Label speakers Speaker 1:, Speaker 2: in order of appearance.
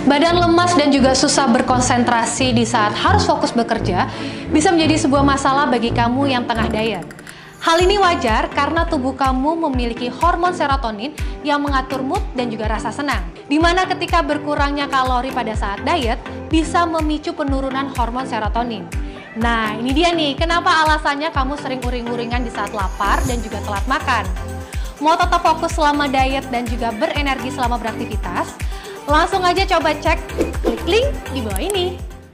Speaker 1: Badan lemas dan juga susah berkonsentrasi di saat harus fokus bekerja bisa menjadi sebuah masalah bagi kamu yang tengah diet. Hal ini wajar karena tubuh kamu memiliki hormon serotonin yang mengatur mood dan juga rasa senang. Dimana ketika berkurangnya kalori pada saat diet bisa memicu penurunan hormon serotonin. Nah, ini dia nih, kenapa alasannya kamu sering uring-uringan di saat lapar dan juga telat makan. Mau tetap fokus selama diet dan juga berenergi selama beraktivitas? Langsung aja coba cek, klik link di bawah ini.